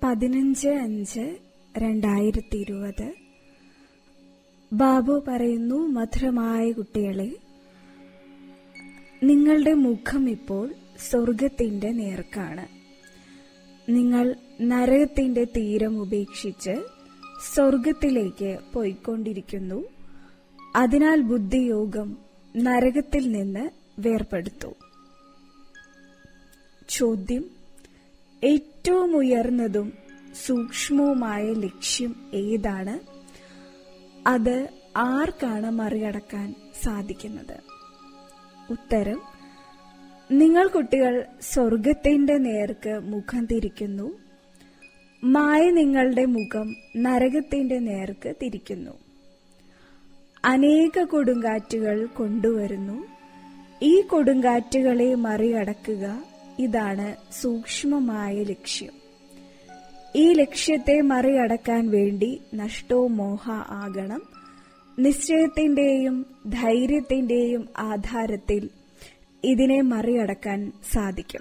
15/5/2020 ബാബു പറയുന്നു, മധുരമായ കുട്ടികളെ, നിങ്ങളുടെ മുഖം ഇപ്പോൾ സ്വർഗത്തിന്റെ നേർക്കാണ്. നിങ്ങൾ നരകത്തിന്റെ തീരം ഉപേക്ഷിച്ച് സ്വർഗത്തിലേക്ക് പോയിക്കൊണ്ടിരിക്കുന്നു. അതിനാൽ ബുദ്ധിയോഗം നരകത്തിൽ നിന്ന് വേർപെടുത്തൂ. ചോദ്യം: ഏറ്റവും ഉയർന്നതും സൂക്ഷ്മവുമായ ലക്ഷ്യം ഏതാണ്? അത് ആർക്കാണ് മറികടക്കാൻ സാധിക്കുന്നത്? ഉത്തരം: നിങ്ങൾ കുട്ടികൾ സ്വർഗത്തിന്റെ നേർക്ക് മുഖം തിരിക്കുന്നു. മായ നിങ്ങളുടെ മുഖം നരകത്തിന്റെ നേർക്ക് തിരിക്കുന്നു. അനേക കൊടുങ്കാറ്റുകൾ കൊണ്ടുവരുന്നു. ഈ കൊടുങ്കാറ്റുകളെ മറികടക്കുക, ഇതാണ് സൂക്ഷ്മമായ ലക്ഷ്യം. ഈ ലക്ഷ്യത്തെ മറികടക്കാൻ വേണ്ടി നഷ്ടോ മോഹ ആകണം. നിശ്ചയത്തിന്റെയും ധൈര്യത്തിന്റെയും ആധാരത്തിൽ ഇതിനെ മറികടക്കാൻ സാധിക്കും.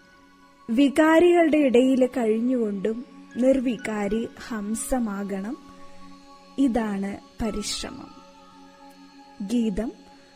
വികാരികളുടെ ഇടയിൽ കഴിഞ്ഞുകൊണ്ടും നിർവികാരി ഹംസമാകണം. ഇതാണ് പരിശ്രമം. ഗീതം: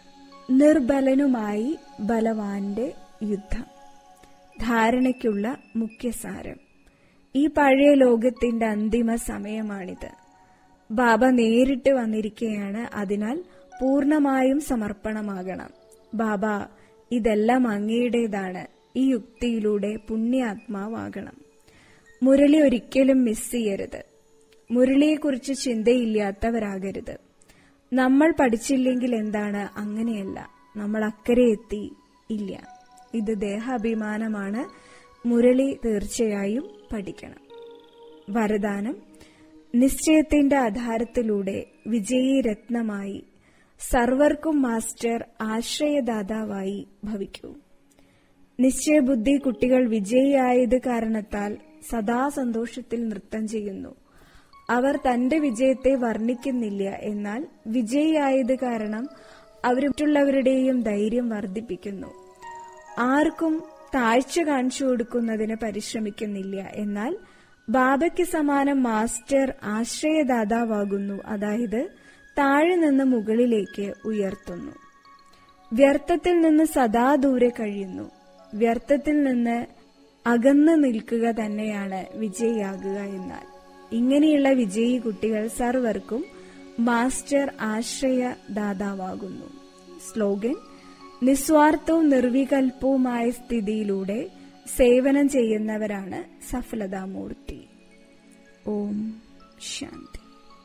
നിർബലനുമായി ബലവാന്റെ യുദ്ധം. ധാരണയ്ക്കുള്ള മുഖ്യസാരം: ഈ പഴയ ലോകത്തിന്റെ അന്തിമ സമയമാണിത്. ബാബ നേരിട്ട് വന്നിരിക്കുകയാണ്. അതിനാൽ പൂർണമായും സമർപ്പണമാകണം. ബാബ, ഇതെല്ലാം അങ്ങയുടേതാണ്. ഈ യുക്തിയിലൂടെ പുണ്യാത്മാവാകണം. മുരളി ഒരിക്കലും മിസ് ചെയ്യരുത്. മുരളിയെക്കുറിച്ച് ചിന്തയില്ലാത്തവരാകരുത്. നമ്മൾ പഠിച്ചില്ലെങ്കിൽ എന്താണ്? അങ്ങനെയല്ല, നമ്മൾ അക്കരെ എത്തി ഇല്ല. ഇത് ദേഹാഭിമാനമാണ്. മുരളി തീർച്ചയായും പഠിക്കണം. വരദാനം: നിശ്ചയത്തിന്റെ ആധാരത്തിലൂടെ വിജയീ രത്നമായി സർവർക്കും മാസ്റ്റർ ആശ്രയദാതാവായി ഭവിക്കൂ. നിശ്ചയബുദ്ധി കുട്ടികൾ വിജയിയായത് കാരണത്താൽ സദാ സന്തോഷത്തിൽ നൃത്തം ചെയ്യുന്നു. അവർ തന്റെ വിജയത്തെ വർണ്ണിക്കുന്നില്ല. എന്നാൽ വിജയിയായത് കാരണം അവർ മറ്റുള്ളവരുടെയും ധൈര്യം വർദ്ധിപ്പിക്കുന്നു. ആർക്കും താഴ്ച കാണിച്ചു കൊടുക്കുന്നതിന് പരിശ്രമിക്കുന്നില്ല. എന്നാൽ ബാബയ്ക്ക് സമാനം മാസ്റ്റർ ആശ്രയദാതാവാകുന്നു. അതായത് താഴെ നിന്ന് മുകളിലേക്ക് ഉയർത്തുന്നു. വ്യർത്ഥത്തിൽ നിന്ന് സദാ ദൂരെ കഴിയുന്നു. വ്യർത്ഥത്തിൽ നിന്ന് അകന്നു നിൽക്കുക തന്നെയാണ് വിജയിയാകുക. എന്നാൽ ഇങ്ങനെയുള്ള വിജയി കുട്ടികൾ സർവർക്കും മാസ്റ്റർ ആശ്രയദാതാവാകുന്നു. സ്ലോഗൻ: നിസ്വാർത്ഥവും നിർവികൽപ്പവുമായ സ്ഥിതിയിലൂടെ സേവനം ചെയ്യുന്നവരാണ് സഫലതാമൂർത്തി. ഓം ശാന്തി.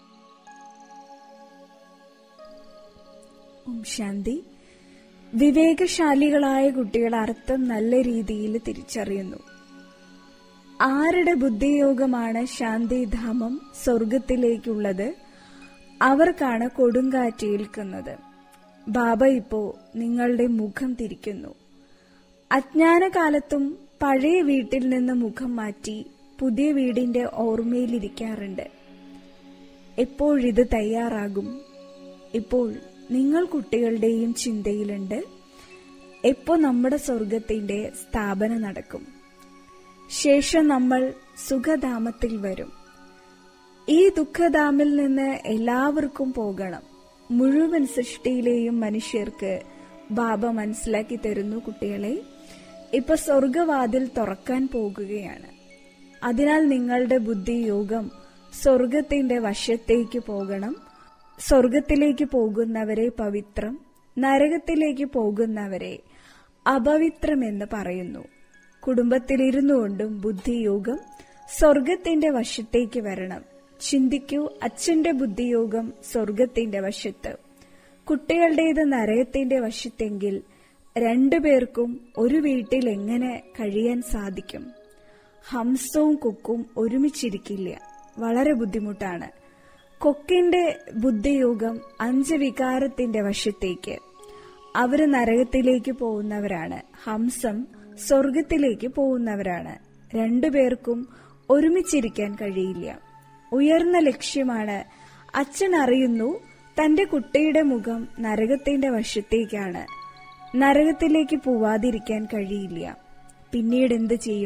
ഓം ശാന്തി. വിവേകശാലികളായ കുട്ടികൾ അർത്ഥം നല്ല രീതിയിൽ തിരിച്ചറിയുന്നു. ആരുടെ ബുദ്ധിയോഗമാണ് ശാന്തിധാമം സ്വർഗത്തിലേക്കുള്ളത്, അവർക്കാണ് കൊടുങ്കാറ്റേൽക്കുന്നത്. ബാബ ഇപ്പോ നിങ്ങളുടെ മുഖം തിരിക്കുന്നു. അജ്ഞാനകാലത്തും പഴയ വീട്ടിൽ നിന്ന് മുഖം മാറ്റി പുതിയ വീടിന്റെ ഓർമ്മയിലിരിക്കാറുണ്ട്. എപ്പോഴിത് തയ്യാറാകും? ഇപ്പോൾ നിങ്ങൾ കുട്ടികളുടെയും ചിന്തയിലുണ്ട്, എപ്പോ നമ്മുടെ സ്വർഗത്തിന്റെ സ്ഥാപന നടക്കും? ശേഷം നമ്മൾ സുഖധാമത്തിൽ വരും. ഈ ദുഃഖധാമിൽ നിന്ന് എല്ലാവർക്കും പോകണം. മുഴുവൻ സൃഷ്ടിയിലെയും മനുഷ്യർക്ക് ബാബ മനസ്സിലാക്കി തരുന്നു, കുട്ടികളെ, ഇപ്പൊ സ്വർഗവാതിൽ തുറക്കാൻ പോകുകയാണ്. അതിനാൽ നിങ്ങളുടെ ബുദ്ധിയോഗം സ്വർഗത്തിന്റെ വശത്തേക്ക് പോകണം. സ്വർഗത്തിലേക്ക് പോകുന്നവരെ പവിത്രം, നരകത്തിലേക്ക് പോകുന്നവരെ അപവിത്രമെന്ന് പറയുന്നു. കുടുംബത്തിലിരുന്നു കൊണ്ടും ബുദ്ധിയോഗം സ്വർഗത്തിന്റെ വശത്തേക്ക് വരണം. ചിന്തിക്കൂ, അച്ഛന്റെ ബുദ്ധിയോഗം സ്വർഗത്തിന്റെ വശത്ത്, കുട്ടികളുടേത് നരകത്തിന്റെ വശത്തെങ്കിൽ രണ്ടുപേർക്കും ഒരു വീട്ടിൽ എങ്ങനെ കഴിയാൻ സാധിക്കും? ഹംസവും കൊക്കും ഒരുമിച്ചിരിക്കില്ല, വളരെ ബുദ്ധിമുട്ടാണ്. കൊക്കിന്റെ ബുദ്ധിയോഗം 5 വികാരത്തിന്റെ വശത്തേക്ക്, അവര് നരകത്തിലേക്ക് പോകുന്നവരാണ്. ഹംസം സ്വർഗത്തിലേക്ക് പോകുന്നവരാണ്. രണ്ടുപേർക്കും ഒരുമിച്ചിരിക്കാൻ കഴിയില്ല. ഉയർന്ന ലക്ഷ്യമാണ്. അച്ഛൻ അറിയുന്നു തന്റെ കുട്ടിയുടെ മുഖം നരകത്തിന്റെ വശത്തേക്കാണ്. നരകത്തിലേക്ക് പോവാതിരിക്കാൻ കഴിയില്ല. പിന്നീട് എന്ത് ചെയ്യും?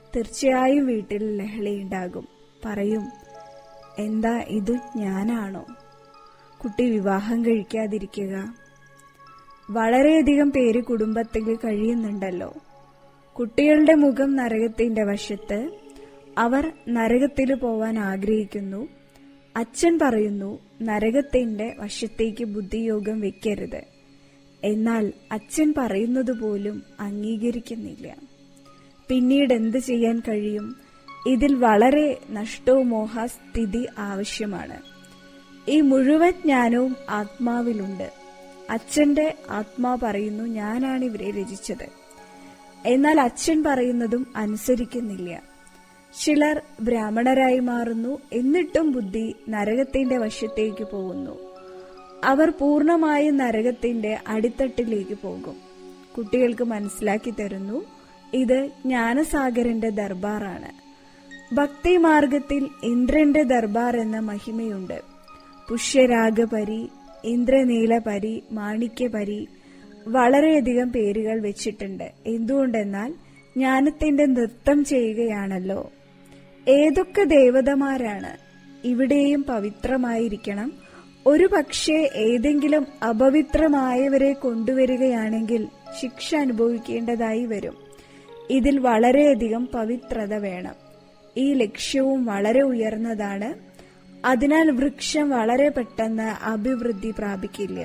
തീർച്ചയായും വീട്ടിൽ ലഹളയുണ്ടാകും. പറയും, എന്താ ഇത് ഞാനാണോ? കുട്ടി വിവാഹം കഴിക്കാതിരിക്കുക. വളരെയധികം പേര് കുടുംബത്തിൽ കഴിയുന്നുണ്ടല്ലോ. കുട്ടികളുടെ മുഖം നരകത്തിന്റെ വശത്ത്. അവർ നരകത്തിൽ പോവാൻ ആഗ്രഹിക്കുന്നു. അച്ഛൻ പറയുന്നു, നരകത്തിന്റെ വശത്തേക്ക് ബുദ്ധിയോഗം വെക്കരുത്. എന്നാൽ അച്ഛൻ പറയുന്നത് പോലും അംഗീകരിക്കുന്നില്ല. പിന്നീട് എന്ത് ചെയ്യാൻ കഴിയും? ഇതിൽ വളരെ നഷ്ടോമോഹ സ്ഥിതി ആവശ്യമാണ്. ഈ മുഴുവൻ ജ്ഞാനവും ആത്മാവിലുണ്ട്. അച്ഛന്റെ ആത്മാ പറയുന്നു, ഞാനാണ് ഇവരെ രചിച്ചത്. എന്നാൽ അച്ഛൻ പറയുന്നതും അനുസരിക്കുന്നില്ല. ചിലർ ബ്രാഹ്മണരായി മാറുന്നു. എന്നിട്ടും ബുദ്ധി നരകത്തിന്റെ വശത്തേക്ക് പോകുന്നു. അവർ പൂർണ്ണമായും നരകത്തിന്റെ അടിത്തട്ടിലേക്ക് പോകും. കുട്ടികൾക്ക് മനസ്സിലാക്കി തരുന്നു, ഇത് ജ്ഞാനസാഗരന്റെ ദർബാറാണ്. ഭക്തി മാർഗത്തിൽ ഇന്ദ്രന്റെ ദർബാർ എന്ന മഹിമയുണ്ട്. പുഷ്യരാഗപരി, ഇന്ദ്രനീലപരി, മാണിക്യപരി, വളരെയധികം പേരുകൾ വെച്ചിട്ടുണ്ട്. എന്തുകൊണ്ടെന്നാൽ ജ്ഞാനത്തിന്റെ നൃത്തം ചെയ്യുകയാണല്ലോ. ഏതൊക്കെ ദേവതമാരാണ്? ഇവിടെയും പവിത്രമായിരിക്കണം. ഒരു പക്ഷേ ഏതെങ്കിലും അപവിത്രമായവരെ കൊണ്ടുവരികയാണെങ്കിൽ ശിക്ഷ അനുഭവിക്കേണ്ടതായി വരും. ഇതിൽ വളരെയധികം പവിത്രത വേണം. ഈ ലക്ഷ്യവും വളരെ ഉയർന്നതാണ്. അതിനാൽ വൃക്ഷം വളരെ പെട്ടെന്ന് അഭിവൃദ്ധി പ്രാപിക്കില്ല.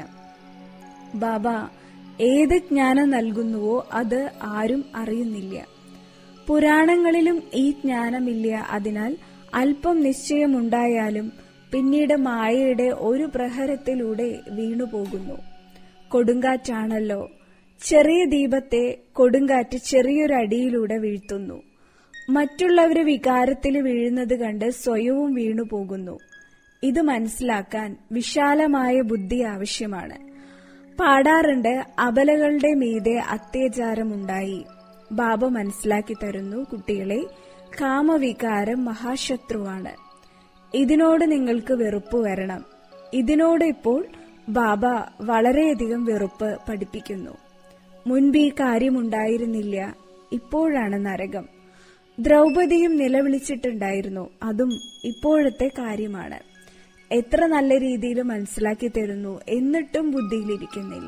ബാബ ഏത് ജ്ഞാനം നൽകുന്നുവോ അത് ആരും അറിയുന്നില്ല. പുരാണങ്ങളിലും ഈ ജ്ഞാനമില്ല. അതിനാൽ അല്പം നിശ്ചയമുണ്ടായാലും പിന്നീട് മായയുടെ ഒരു പ്രഹരത്തിലൂടെ വീണുപോകുന്നു. കൊടുങ്കാറ്റാണല്ലോ. ചെറിയ ദീപത്തെ കൊടുങ്കാറ്റ് ചെറിയൊരടിയിലൂടെ വീഴ്ത്തുന്നു. മറ്റുള്ളവര് വികാരത്തിൽ വീഴുന്നത് കണ്ട് സ്വയവും വീണുപോകുന്നു. ഇത് മനസ്സിലാക്കാൻ വിശാലമായ ബുദ്ധി ആവശ്യമാണ്. പാടാറുണ്ട്, അബലകളുടെ മീതെ അത്യാചാരമുണ്ടായി. ബാബ മനസ്സിലാക്കി തരുന്നു, കുട്ടികളെ, കാമവികാരം മഹാശത്രുവാണ്. ഇതിനോട് നിങ്ങൾക്ക് വെറുപ്പ് വരണം. ഇതിനോട് ഇപ്പോൾ ബാബ വളരെയധികം വെറുപ്പ് പഠിപ്പിക്കുന്നു. മുൻപ് ഈ കാര്യമുണ്ടായിരുന്നില്ല. ഇപ്പോഴാണ് നരകം. ദ്രൗപദിയും നിലവിളിച്ചിട്ടുണ്ടായിരുന്നു. അതും ഇപ്പോഴത്തെ കാര്യമാണ്. എത്ര നല്ല രീതിയിൽ മനസ്സിലാക്കി തരുന്നു. എന്നിട്ടും ബുദ്ധിയിലിരിക്കുന്നില്ല.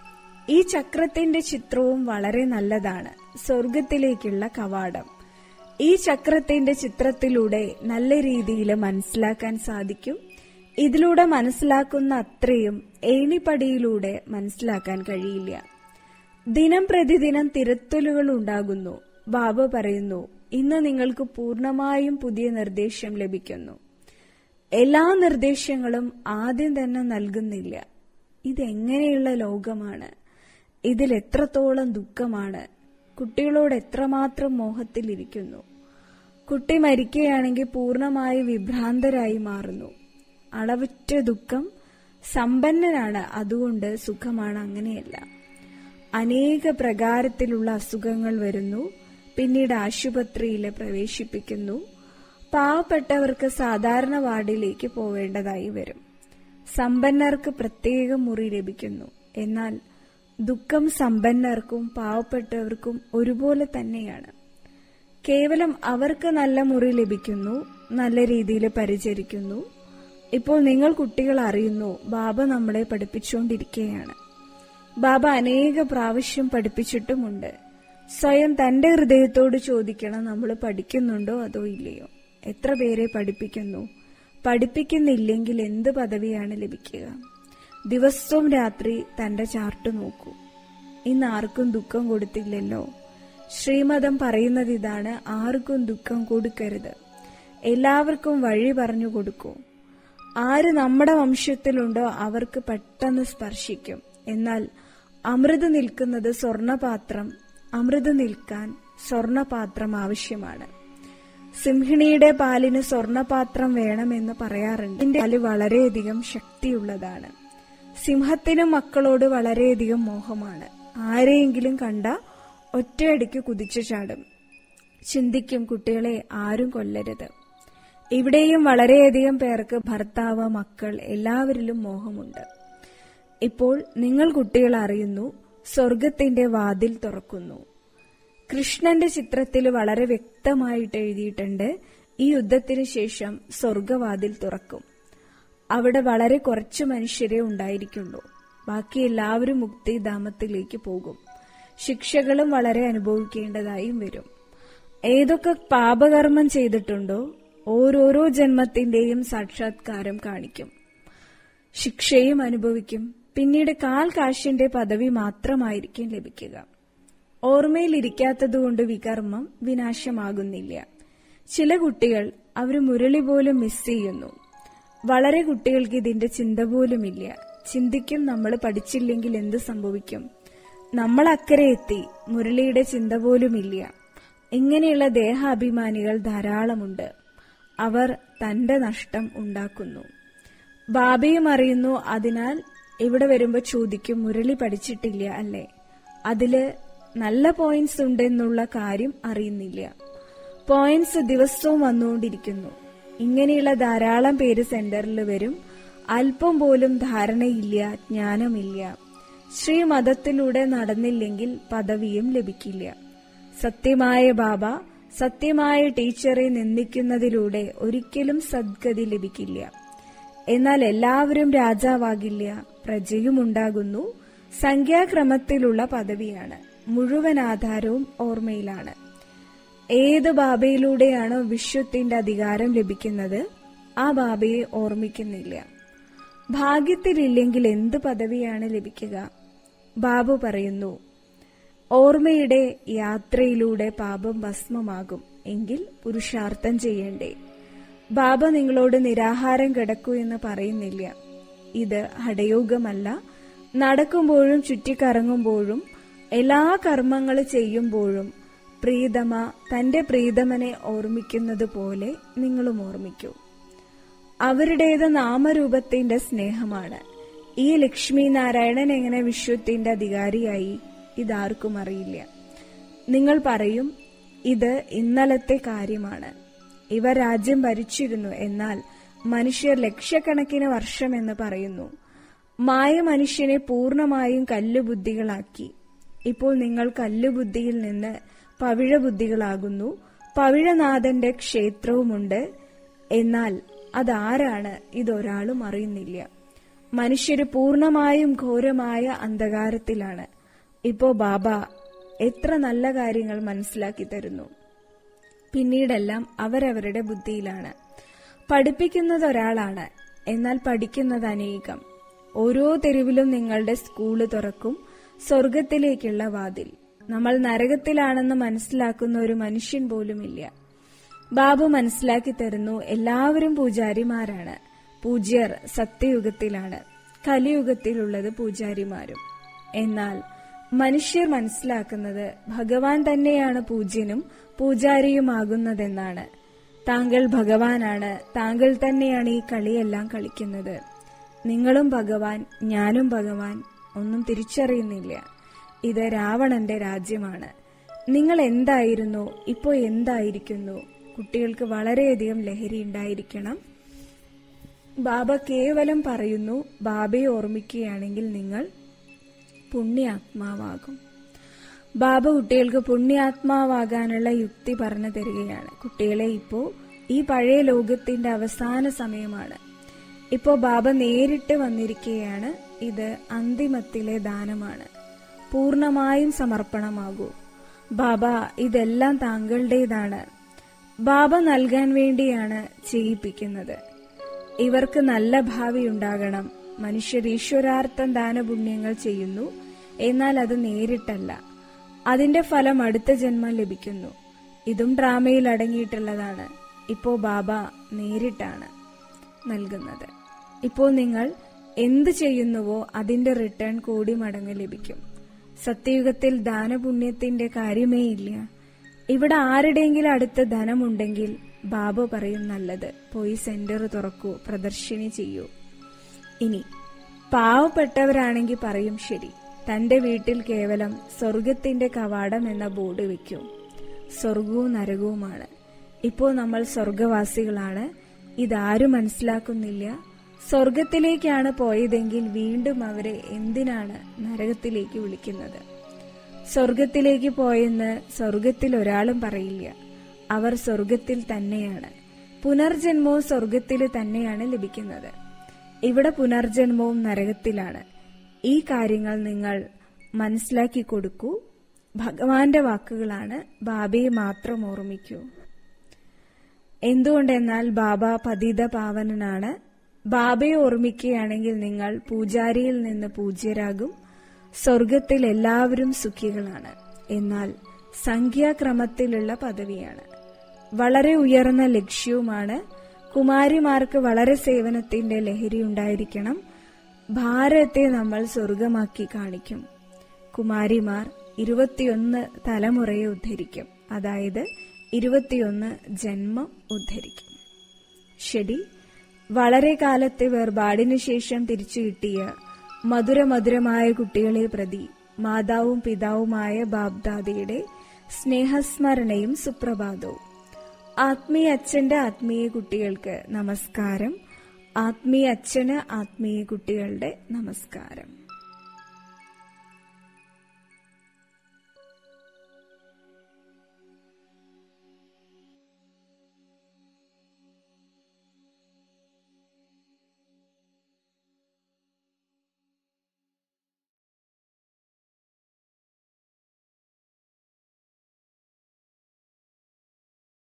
ഈ ചക്രത്തിന്റെ ചിത്രവും വളരെ നല്ലതാണ്. സ്വർഗത്തിലേക്കുള്ള കവാടം. ഈ ചക്രത്തിന്റെ ചിത്രത്തിലൂടെ നല്ല രീതിയിൽ മനസ്സിലാക്കാൻ സാധിക്കും. ഇതിലൂടെ മനസ്സിലാക്കുന്ന അത്രയും ഏണിപ്പടിയിലൂടെ മനസ്സിലാക്കാൻ കഴിയില്ല. ദിനം പ്രതിദിനം തിരുത്തലുകൾ ഉണ്ടാകുന്നു. ബാബ പറയുന്നു, ഇന്ന് നിങ്ങൾക്ക് പൂർണ്ണമായും പുതിയ നിർദ്ദേശം ലഭിക്കുന്നു. എല്ലാ നിർദ്ദേശങ്ങളും ആദ്യം തന്നെ നൽകുന്നില്ല. ഇതെങ്ങനെയുള്ള ലോകമാണ്? ഇതിൽ എത്രത്തോളം ദുഃഖമാണ്. കുട്ടികളോട് എത്രമാത്രം മോഹത്തിലിരിക്കുന്നു. കുട്ടി മരിക്കുകയാണെങ്കിൽ പൂർണ്ണമായി വിഭ്രാന്തരായി മാറുന്നു. അളവറ്റ ദുഃഖം. സമ്പന്നനാണ്, അതുകൊണ്ട് സുഖമാണ്. അങ്ങനെയല്ല. അനേക പ്രകാരത്തിലുള്ള അസുഖങ്ങൾ വരുന്നു. പിന്നീട് ആശുപത്രിയിൽ പ്രവേശിപ്പിക്കുന്നു. പാവപ്പെട്ടവർക്ക് സാധാരണ വാർഡിലേക്ക് പോവേണ്ടതായി വരും. സമ്പന്നർക്ക് പ്രത്യേക മുറി ലഭിക്കുന്നു. എന്നാൽ ദുഃഖം സമ്പന്നർക്കും പാവപ്പെട്ടവർക്കും ഒരുപോലെ തന്നെയാണ്. കേവലം അവർക്ക് നല്ല മുറി ലഭിക്കുന്നു, നല്ല രീതിയിൽ പരിചരിക്കുന്നു. ഇപ്പോൾ നിങ്ങൾ കുട്ടികൾ അറിയുന്നു, ബാബ നമ്മളെ പഠിപ്പിച്ചുകൊണ്ടിരിക്കുകയാണ്. ബാബ അനേക പ്രാവശ്യം പഠിപ്പിച്ചിട്ടുമുണ്ട്. സ്വയം തന്റെ ഹൃദയത്തോട് ചോദിക്കണം, നമ്മൾ പഠിക്കുന്നുണ്ടോ അതോ ഇല്ലയോ? എത്ര പേരെ പഠിപ്പിക്കുന്നു? പഠിപ്പിക്കുന്നില്ലെങ്കിൽ എന്ത് പദവിയാണ് ലഭിക്കുക? ദിവസവും രാത്രി തന്റെ ചാർട്ട് നോക്കൂ. ഇന്ന് ആർക്കും ദുഃഖം കൊടുത്തില്ലല്ലോ. ശ്രീമതം പറയുന്നത് ഇതാണ്, ആർക്കും ദുഃഖം കൊടുക്കരുത്. എല്ലാവർക്കും വഴി പറഞ്ഞു കൊടുക്കൂ. ആര് നമ്മുടെ വംശത്തിലുണ്ടോ അവർക്ക് പെട്ടെന്ന് സ്പർശിക്കും. എന്നാൽ അമൃത് നിൽക്കുന്നത് സ്വർണപാത്രം. അമൃത് നിൽക്കാൻ സ്വർണപാത്രം ആവശ്യമാണ്. സിംഹിണിയുടെ പാലിന് സ്വർണപാത്രം വേണമെന്ന് പറയാറുണ്ട്. ഇതിന്റെ പാല് വളരെയധികം ശക്തിയുള്ളതാണ്. സിംഹത്തിനും മക്കളോട് വളരെയധികം മോഹമാണ്. ആരെയെങ്കിലും കണ്ട ഒറ്റയടിക്ക് കുതിച്ചു ചാടും. ചിന്തിക്കും, കുട്ടികളെ ആരും കൊല്ലരുത്. ഇവിടെയും വളരെയധികം പേർക്ക് ഭർത്താവ്, മക്കൾ എല്ലാവരിലും മോഹമുണ്ട്. ഇപ്പോൾ നിങ്ങൾ കുട്ടികൾ അറിയുന്നു, സ്വർഗത്തിന്റെ വാതിൽ തുറക്കുന്നു. കൃഷ്ണന്റെ ചിത്രത്തിൽ വളരെ വ്യക്തമായിട്ട് എഴുതിയിട്ടുണ്ട്, ഈ യുദ്ധത്തിന് ശേഷം സ്വർഗവാതിൽ തുറക്കും. അവിടെ വളരെ കുറച്ചു മനുഷ്യരെ ഉണ്ടായിരിക്കുള്ളൂ. ബാക്കി എല്ലാവരും മുക്തിധാമത്തിലേക്ക് പോകും. ശിക്ഷകളും വളരെ അനുഭവിക്കേണ്ടതായും വരും. ഏതൊക്കെ പാപകർമ്മം ചെയ്തിട്ടുണ്ടോ ഓരോരോ ജന്മത്തിന്റെയും സാക്ഷാത്കാരം കാണിക്കും. ശിക്ഷയും അനുഭവിക്കും. പിന്നീട് കാശിന്റെ പദവി മാത്രമായിരിക്കും ലഭിക്കുക. ഓർമ്മയിലിരിക്കാത്തതുകൊണ്ട് വികർമ്മം വിനാശമാകുന്നില്ല. ചില കുട്ടികൾ അവർ മുരളി പോലും മിസ് ചെയ്യുന്നു. വളരെ കുട്ടികൾക്ക് ഇതിന്റെ ചിന്ത പോലുമില്ല. ചിന്തിക്കും, നമ്മൾ പഠിച്ചില്ലെങ്കിൽ എന്ത് സംഭവിക്കും, നമ്മൾ അക്കരെ എത്തി, മുരളിയുടെ ചിന്ത പോലുമില്ല. ഇങ്ങനെയുള്ള ദേഹാഭിമാനികൾ ധാരാളമുണ്ട്. അവർ തന്റെ നഷ്ടം ഉണ്ടാക്കുന്നു. ബാബയും അറിയുന്നു. അതിനാൽ ഇവിടെ വരുമ്പോ ചോദിക്കും, മുരളി പഠിച്ചിട്ടില്ല അല്ലേ? അതില് നല്ല പോയിന്റ്സ് ഉണ്ടെന്നുള്ള കാര്യം അറിയുന്നില്ല. പോയിന്റ്സ് ദിവസവും വന്നുകൊണ്ടിരിക്കുന്നു. ഇങ്ങനെയുള്ള ധാരാളം പേര് സെന്ററിൽ വരും. അല്പം പോലും ധാരണയില്ല, ജ്ഞാനമില്ല. ശ്രീമതത്തിലൂടെ നടന്നില്ലെങ്കിൽ പദവിയും ലഭിക്കില്ല. സത്യമായ ബാബ, സത്യമായ ടീച്ചറെ നിന്ദിക്കുന്നതിലൂടെ ഒരിക്കലും സദ്ഗതി ലഭിക്കില്ല. എന്നാൽ എല്ലാവരും രാജാവാകില്ല, പ്രജയും ഉണ്ടാകുന്നു. സംഖ്യാക്രമത്തിലുള്ള പദവിയാണ്. മുഴുവൻ ആധാരവും ഓർമ്മയിലാണ്. ഏത് ബാബയിലൂടെയാണോ വിശ്വത്തിന്റെ അധികാരം ലഭിക്കുന്നത്, ആ ബാബയെ ഓർമ്മിക്കുന്നില്ല. ഭാഗ്യത്തിലില്ലെങ്കിൽ എന്ത് പദവിയാണ് ലഭിക്കുക? ബാബു പറയുന്നു, ഓർമ്മയുടെ യാത്രയിലൂടെ പാപം ഭസ്മമാകും എങ്കിൽ പുരുഷാർത്ഥം ചെയ്യണ്ടേ. ബാബ നിങ്ങളോട് നിരാഹാരം കിടക്കൂ എന്ന് പറയുന്നില്ല. ഇത് ഹഠയോഗമല്ല. നടക്കുമ്പോഴും ചുറ്റിക്കറങ്ങുമ്പോഴും എല്ലാ കർമ്മങ്ങൾ ചെയ്യുമ്പോഴും പ്രീതമ തന്റെ പ്രീതമനെ ഓർമ്മിക്കുന്നത് പോലെ നിങ്ങളും ഓർമ്മിക്കൂ. അവരുടേത് നാമരൂപത്തിന്റെ സ്നേഹമാണ്. ഈ ലക്ഷ്മി നാരായണൻ എങ്ങനെ വിശ്വത്തിന്റെ അധികാരിയായി? ഇതാർക്കും അറിയില്ല. നിങ്ങൾ പറയും, ഇത് ഇന്നലത്തെ കാര്യമാണ്. ഇവ രാജ്യം ഭരിച്ചിരുന്നു. എന്നാൽ മനുഷ്യർ ലക്ഷക്കണക്കിന് വർഷമെന്ന് പറയുന്നു. മായ മനുഷ്യനെ പൂർണമായും കല്ലുബുദ്ധികളാക്കി. ഇപ്പോൾ നിങ്ങൾ കല്ലുബുദ്ധിയിൽ നിന്ന് പവിഴബുദ്ധികളാകുന്നു. പവിഴനാഥന്റെ ക്ഷേത്രവുമുണ്ട്. എന്നാൽ അതാരാണ്? ഇതൊരാളും അറിയുന്നില്ല. മനുഷ്യര് പൂർണമായും ഘോരമായ അന്ധകാരത്തിലാണ്. ഇപ്പോ ബാബ എത്ര നല്ല കാര്യങ്ങൾ മനസ്സിലാക്കി തരുന്നു. പിന്നീടെല്ലാം അവരവരുടെ ബുദ്ധിയിലാണ്. പഠിപ്പിക്കുന്നത് ഒരാളാണ്, എന്നാൽ പഠിക്കുന്നത് അനേകം. ഓരോ തെരുവിലും നിങ്ങളുടെ സ്കൂള് തുറക്കും. സ്വർഗത്തിലേക്കുള്ള വാതിൽ. നമ്മൾ നരകത്തിലാണെന്ന് മനസ്സിലാക്കുന്ന ഒരു മനുഷ്യൻ പോലുമില്ല. ബാബു മനസ്സിലാക്കി തരുന്നു, എല്ലാവരും പൂജാരിമാരാണ്. പൂജ്യർ സത്യയുഗത്തിലാണ്, കലിയുഗത്തിലുള്ളത് പൂജാരിമാരും. എന്നാൽ മനുഷ്യർ മനസ്സിലാക്കുന്നത് ഭഗവാൻ തന്നെയാണ് പൂജ്യനും പൂജാരിയുമാകുന്നതെന്നാണ്. താങ്കൾ ഭഗവാനാണ്, താങ്കൾ തന്നെയാണ് ഈ കളിയെല്ലാം കളിക്കുന്നത്. നിങ്ങളും ഭഗവാൻ, ഞാനും ഭഗവാൻ. ഒന്നും തിരിച്ചറിയുന്നില്ല. ഇത് രാവണന്റെ രാജ്യമാണ്. നിങ്ങൾ എന്തായിരുന്നു, ഇപ്പോ എന്തായിരിക്കുന്നു? കുട്ടികൾക്ക് വളരെയധികം ലഹരി ഉണ്ടായിരിക്കണം. ബാബ കേവലം പറയുന്നു, ബാബയെ ഓർമ്മിക്കുകയാണെങ്കിൽ നിങ്ങൾ പുണ്യാത്മാവാകും. ബാബ കുട്ടികൾക്ക് പുണ്യാത്മാവാകാനുള്ള യുക്തി പറഞ്ഞു തരികയാണ്. കുട്ടികളെ, ഇപ്പോ ഈ പഴയ ലോകത്തിന്റെ അവസാന സമയമാണ്. ഇപ്പോ ബാബ നേരിട്ട് വന്നിരിക്കുകയാണ്. ഇത് അന്തിമത്തിലെ ദാനമാണ്. പൂർണമായും സമർപ്പണമാകൂ. ബാബ, ഇതെല്ലാം താങ്കളുടേതാണ്. ബാബ നൽകാൻ വേണ്ടിയാണ് ചെയ്യിപ്പിക്കുന്നത്. ഇവർക്ക് നല്ല ഭാവി ഉണ്ടാകണം. മനുഷ്യർ ഈശ്വരാർത്ഥം ദാനപുണ്യങ്ങൾ ചെയ്യുന്നു. എന്നാൽ അത് നേരിട്ടല്ല. അതിന്റെ ഫലം അടുത്ത ജന്മം ലഭിക്കുന്നു. ഇതും ഡ്രാമയിൽ അടങ്ങിയിട്ടുള്ളതാണ്. ഇപ്പോ ബാബ നേരിട്ടാണ് നൽകുന്നത്. ഇപ്പോൾ നിങ്ങൾ എന്ത് ചെയ്യുന്നുവോ അതിന്റെ റിട്ടേൺ കോടി മടങ്ങ് ലഭിക്കും. സത്യയുഗത്തിൽ ദാനപുണ്യത്തിന്റെ കാര്യമേ ഇല്ല. ഇവിടെ ആരുടെയെങ്കിലും അടുത്ത് ധനമുണ്ടെങ്കിൽ ബാബ പറയും, നല്ലത്, പോയി സെന്റർ തുറക്കൂ, പ്രദർശിനി ചെയ്യൂ. ഇനി പാവപ്പെട്ടവരാണെങ്കിൽ പറയും, ശരി, തന്റെ വീട്ടിൽ കേവലം സ്വർഗത്തിന്റെ കവാടം എന്ന ബോർഡ് വെക്കും. സ്വർഗവും നരകവുമാണ്. ഇപ്പോൾ നമ്മൾ സ്വർഗവാസികളാണ്. ഇതാരും മനസ്സിലാക്കുന്നില്ല. സ്വർഗത്തിലേക്കാണ് പോയതെങ്കിൽ വീണ്ടും അവരെ എന്തിനാണ് നരകത്തിലേക്ക് വിളിക്കുന്നത്? സ്വർഗത്തിലേക്ക് പോയെന്ന് സ്വർഗത്തിൽ ഒരാളും പറയില്ല. അവർ സ്വർഗത്തിൽ തന്നെയാണ്. പുനർജന്മവും സ്വർഗത്തിൽ തന്നെയാണ് ലഭിക്കുന്നത്. ഇവിടെ പുനർജന്മവും നരകത്തിലാണ്. ഈ കാര്യങ്ങൾ നിങ്ങൾ മനസ്സിലാക്കി കൊടുക്കൂ. ഭഗവാന്റെ വാക്കുകളാണ്. ബാബയെ മാത്രം ഓർമ്മിക്കൂ. എന്തുകൊണ്ടെന്നാൽ ബാബ പതിത പാവനനാണ്. ബാബയെ ഓർമ്മിക്കുകയാണെങ്കിൽ നിങ്ങൾ പൂജാരിയിൽ നിന്ന് പൂജ്യരാകും. സ്വർഗത്തിൽ എല്ലാവരും സുഖികളാണ്. എന്നാൽ സംഖ്യാക്രമത്തിലുള്ള പദവിയാണ്. വളരെ ഉയർന്ന ലക്ഷ്യവുമാണ്. കുമാരിമാർക്ക് വളരെ സേവനത്തിന്റെ ലഹരി ഉണ്ടായിരിക്കണം. ഭാരതത്തെ നമ്മൾ സ്വർഗമാക്കി കാണിക്കും. കുമാരിമാർ 21 തലമുറയെ ഉദ്ധരിക്കും. അതായത് 21 ജന്മം ഉദ്ധരിക്കും. ശരി, വളരെ കാലത്തെ വേർപാടിനു ശേഷം തിരിച്ചു കിട്ടിയ മധുരമധുരമായ കുട്ടികളെ പ്രതി മാതാവും പിതാവുമായ ബാബ്ദാദയുടെ സ്നേഹസ്മരണയും സുപ്രഭാതവും. ആത്മീയ അച്ഛന്റെ ആത്മീയ കുട്ടികൾക്ക് നമസ്കാരം. ആത്മീയ അച്ഛന് ആത്മീയ കുട്ടികളുടെ നമസ്കാരം.